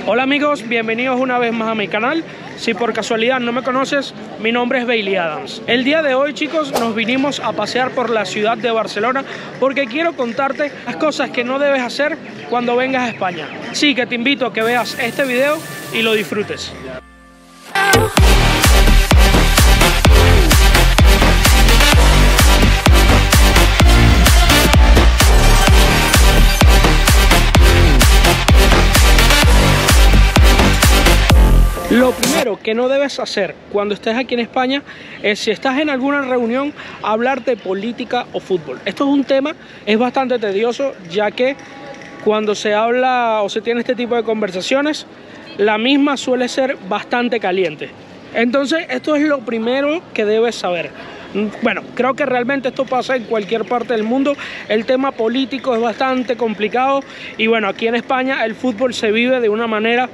Hola amigos, bienvenidos una vez más a mi canal. Si por casualidad no me conoces, mi nombre es Bailey Adams. El día de hoy, chicos, nos vinimos a pasear por la ciudad de Barcelona porque quiero contarte las cosas que no debes hacer cuando vengas a España. Sí, que te invito a que veas este video y lo disfrutes. Lo primero que no debes hacer cuando estés aquí en España es, si estás en alguna reunión, hablar de política o fútbol. Esto es un tema, es bastante tedioso, ya que cuando se habla o se tiene este tipo de conversaciones, la misma suele ser bastante caliente. Entonces, esto es lo primero que debes saber. Bueno, creo que realmente esto pasa en cualquier parte del mundo. El tema político es bastante complicado y bueno, aquí en España el fútbol se vive de una manera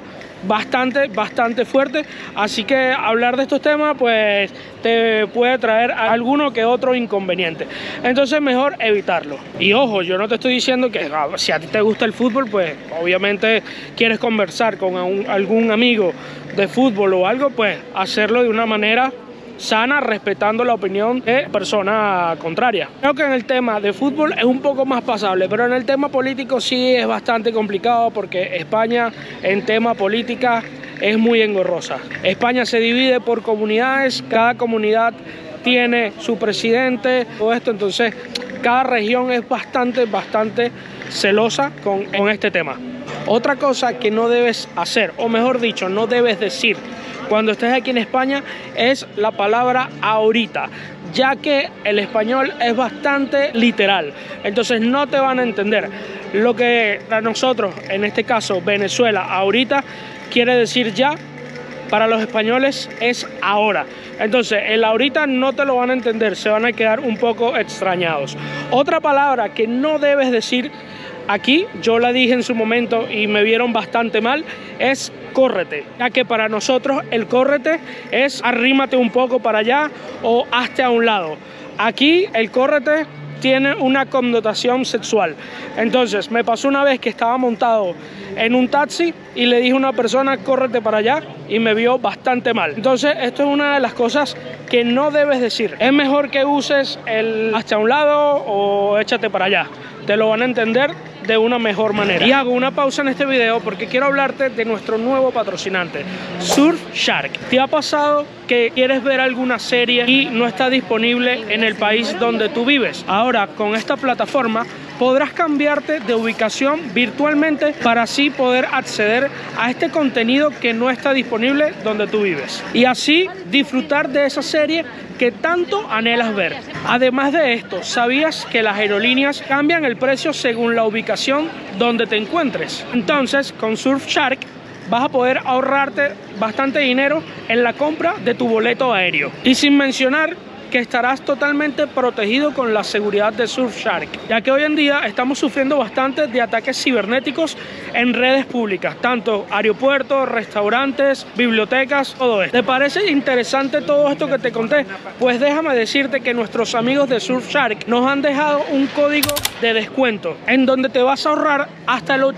bastante fuerte, así que hablar de estos temas pues te puede traer alguno que otro inconveniente, entonces mejor evitarlo. Y ojo, yo no te estoy diciendo que si a ti te gusta el fútbol, pues obviamente quieres conversar con algún amigo de fútbol o algo, pues hacerlo de una manera sana, respetando la opinión de persona contraria. Creo que en el tema de fútbol es un poco más pasable, pero en el tema político sí es bastante complicado porque España en tema política es muy engorrosa. España se divide por comunidades, cada comunidad tiene su presidente, todo esto, entonces cada región es bastante celosa con este tema. Otra cosa que no debes hacer, o mejor dicho, no debes decir cuando estés aquí en España, es la palabra ahorita, ya que el español es bastante literal, entonces no te van a entender. Lo que a nosotros, en este caso Venezuela, ahorita quiere decir ya, para los españoles es ahora. Entonces el ahorita no te lo van a entender, se van a quedar un poco extrañados. Otra palabra que no debes decir aquí, yo la dije en su momento y me vieron bastante mal, es córrete, ya que para nosotros el córrete es arrímate un poco para allá o hazte a un lado. Aquí el córrete tiene una connotación sexual. Entonces me pasó una vez que estaba montado en un taxi y le dije a una persona córrete para allá y me vio bastante mal. Entonces esto es una de las cosas que no debes decir. Es mejor que uses el hazte a un lado o échate para allá, te lo van a entender de una mejor manera. Y hago una pausa en este video porque quiero hablarte de nuestro nuevo patrocinante, Surfshark. ¿Te ha pasado que quieres ver alguna serie y no está disponible en el país donde tú vives? Ahora con esta plataforma podrás cambiarte de ubicación virtualmente para así poder acceder a este contenido que no está disponible donde tú vives y así disfrutar de esa serie que tanto anhelas ver. Además de esto, ¿sabías que las aerolíneas cambian el precio según la ubicación donde te encuentres? Entonces, con Surfshark vas a poder ahorrarte bastante dinero en la compra de tu boleto aéreo. Y sin mencionar que estarás totalmente protegido con la seguridad de Surfshark, ya que hoy en día estamos sufriendo bastante de ataques cibernéticos en redes públicas, tanto aeropuertos, restaurantes, bibliotecas, todo esto. ¿Te parece interesante todo esto que te conté? Pues déjame decirte que nuestros amigos de Surfshark nos han dejado un código de descuento en donde te vas a ahorrar hasta el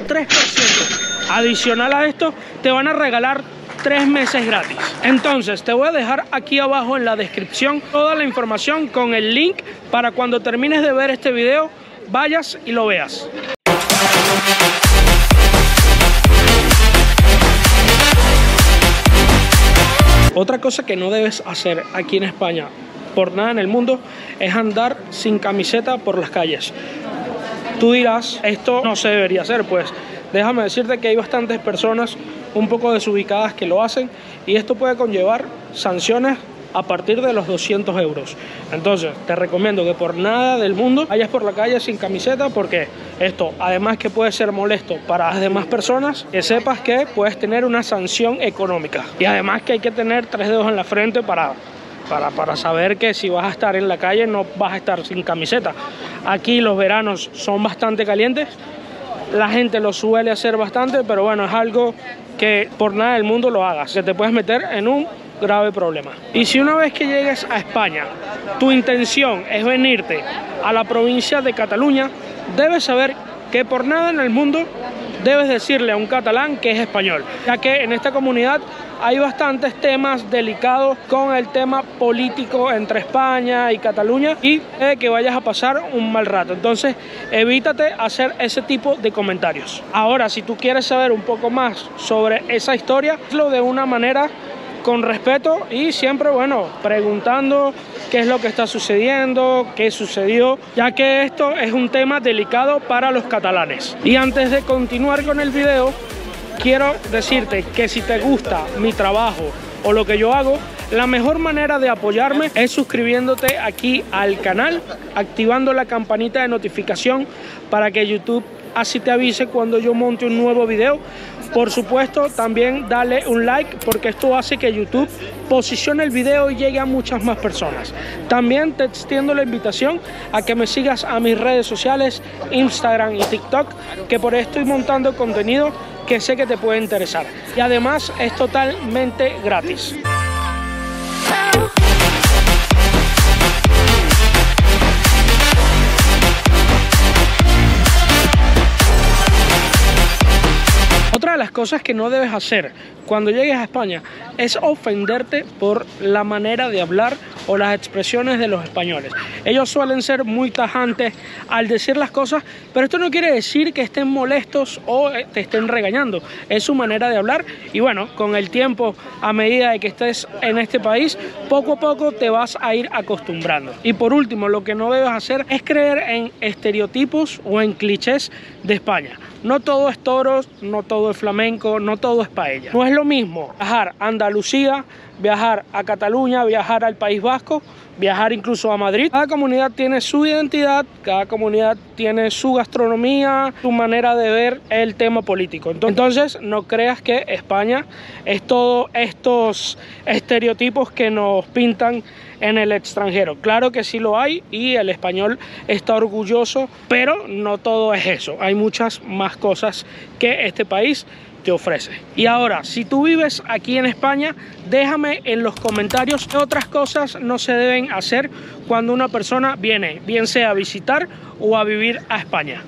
83%. Adicional a esto, te van a regalar 3 meses gratis. Entonces te voy a dejar aquí abajo en la descripción toda la información con el link para cuando termines de ver este video vayas y lo veas. Otra cosa que no debes hacer aquí en España por nada en el mundo es andar sin camiseta por las calles. Tú dirás, esto no se debería hacer, pues déjame decirte que hay bastantes personas un poco desubicadas que lo hacen y esto puede conllevar sanciones a partir de los 200 euros. Entonces te recomiendo que por nada del mundo vayas por la calle sin camiseta, porque esto, además que puede ser molesto para las demás personas, que sepas que puedes tener una sanción económica. Y además que hay que tener 3 dedos en la frente para saber que si vas a estar en la calle no vas a estar sin camiseta. Aquí los veranos son bastante calientes, la gente lo suele hacer bastante, pero bueno, es algo que por nada del mundo lo hagas, que te puedes meter en un grave problema. Y si una vez que llegues a España tu intención es venirte a la provincia de Cataluña, debes saber que por nada en el mundo debes decirle a un catalán que es español, ya que en esta comunidad hay bastantes temas delicados con el tema político entre España y Cataluña y que vayas a pasar un mal rato. Entonces evítate hacer ese tipo de comentarios. Ahora, si tú quieres saber un poco más sobre esa historia, hazlo de una manera con respeto y siempre, bueno, preguntando qué es lo que está sucediendo, qué sucedió, ya que esto es un tema delicado para los catalanes. Y antes de continuar con el video, quiero decirte que si te gusta mi trabajo o lo que yo hago, la mejor manera de apoyarme es suscribiéndote aquí al canal, activando la campanita de notificación para que YouTube así te avise cuando yo monte un nuevo video. Por supuesto, también dale un like porque esto hace que YouTube posicione el video y llegue a muchas más personas. También te extiendo la invitación a que me sigas a mis redes sociales, Instagram y TikTok, que por ahí estoy montando contenido que sé que te puede interesar. Y además es totalmente gratis. Otra de las cosas que no debes hacer cuando llegues a España es ofenderte por la manera de hablar o las expresiones de los españoles. Ellos suelen ser muy tajantes al decir las cosas, pero esto no quiere decir que estén molestos o te estén regañando. Es su manera de hablar y bueno, con el tiempo, a medida de que estés en este país, poco a poco te vas a ir acostumbrando. Y por último, lo que no debes hacer es creer en estereotipos o en clichés de España. No todo es toros, no todo es flamenco, no todo es paella. No es lo mismo viajar a Andalucía, viajar a Cataluña, viajar al País Vasco, viajar incluso a Madrid. Cada comunidad tiene su identidad, cada comunidad tiene su gastronomía, su manera de ver el tema político. Entonces no creas que España es todos estos estereotipos que nos pintan en el extranjero. Claro que sí lo hay y el español está orgulloso, pero no todo es eso. Hay muchas más cosas que este país te ofrece. Y ahora, si tú vives aquí en España, déjame en los comentarios qué otras cosas no se deben hacer cuando una persona viene, bien sea a visitar o a vivir a España.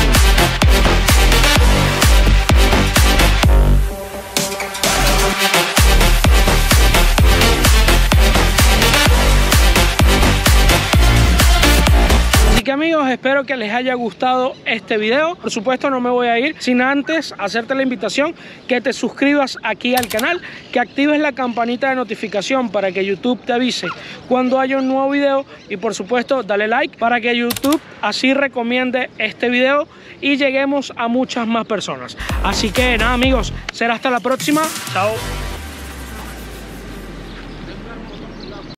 Así que amigos, espero que les haya gustado este video. Por supuesto no me voy a ir sin antes hacerte la invitación que te suscribas aquí al canal, que actives la campanita de notificación para que YouTube te avise cuando haya un nuevo video y por supuesto dale like para que YouTube así recomiende este video y lleguemos a muchas más personas. Así que nada amigos, será hasta la próxima. Chao.